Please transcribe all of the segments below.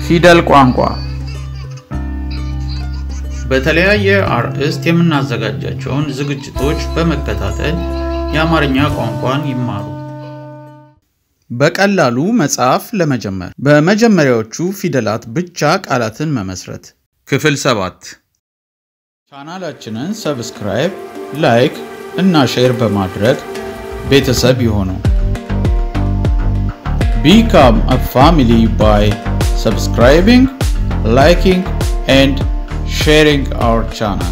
ፊደል ቋንቋ በተለያየ አርዕስት የምናዘጋጃቸውን ዝግጅቶች በመከታተል የአማርኛ ቋንቋን ይማሩ። በቀላሉ መጻፍ ለመጀመር በመጀመሪያዎቹ ፊደላት ብቻ ቃላትን መመስረት ክፍል 7 ቻናላችንን ሰብስክራይብ፣ ላይክ እና ሼር በማድረግ ቤተሰብ ይሁኑ። Become a family by subscribing, liking and sharing our channel.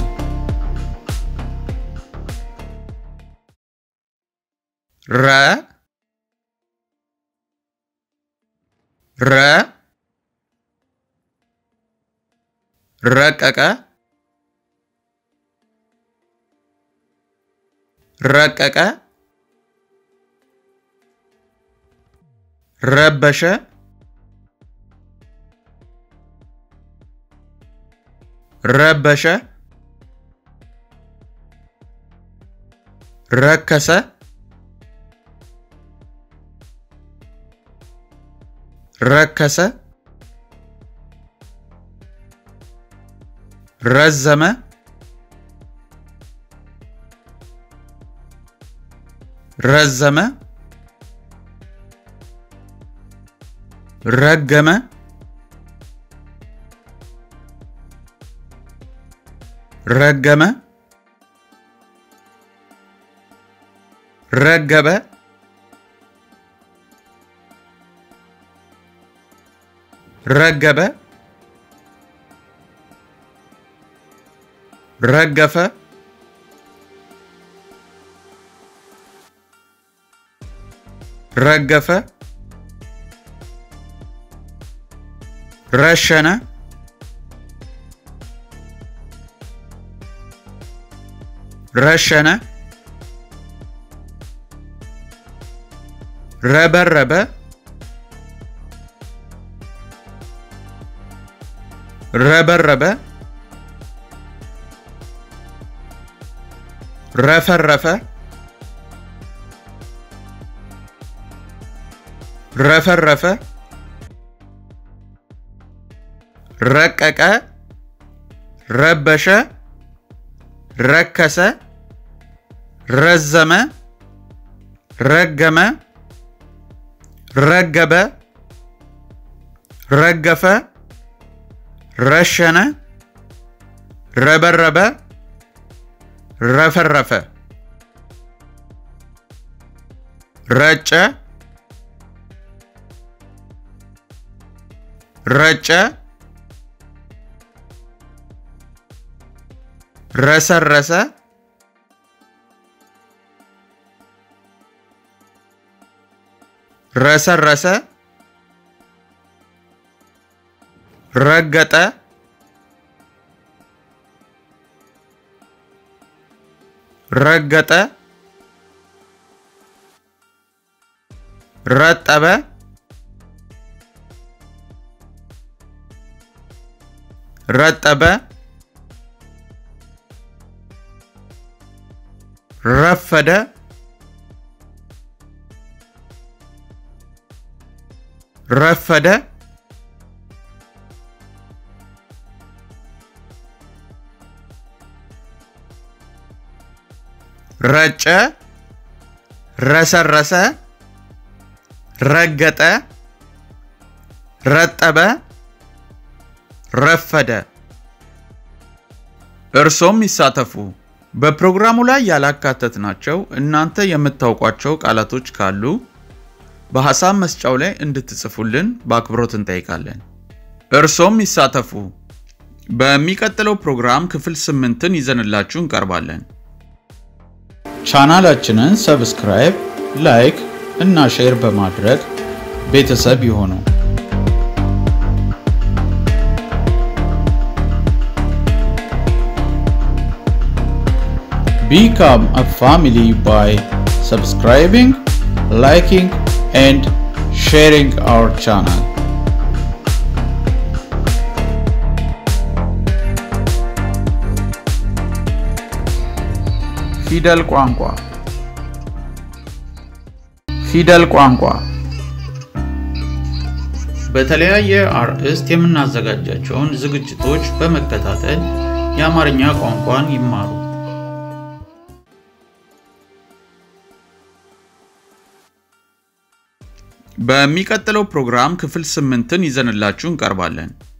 ረቀቀ ረበሸ ረከሰ ረዘመ ረገመ ረገበ ረገፈ ረሸነ ረበረበ ረፈረፈ ረቀቀ ረበሸ ረከሰ ረዘመ ረገመ ረገበ ረገፈ ረሸነ ረበረበ ረፈረፈ ረጨ ረሰረሰ ረገጠ ረጠበ ረፈደ ረጨ ረሰረሰ ረገጠ ረጠበ ረፈደ እርሶም ይሳተፉ። በፕሮግራሙ ላይ ያላካተትናቸው እናንተ የምታውቋቸው ቃላቶች ካሉ በሐሳብ መስጫው ላይ እንድትጽፉልን በአክብሮት እንጠይቃለን። እርሶም ይሳተፉ። በሚቀጥለው ፕሮግራም ክፍል 8ን ይዘንላችሁ እንቀርባለን። ቻናላችንን ሰብስክራይብ፣ ላይክ እና ሼር በማድረግ ቤተሰብ ይሁኑ። Become a family by subscribing, liking and sharing our channel. ፊደል ቋንቋ በተለያየ አርዕስት የምናዘጋጃቸውን ዝግጅቶች በመከታተል የአማርኛ ቋንቋን ይማሩ። በሚቀጥለው ፕሮግራም ክፍል 8ን ይዘንላችሁ እንቀርባለን።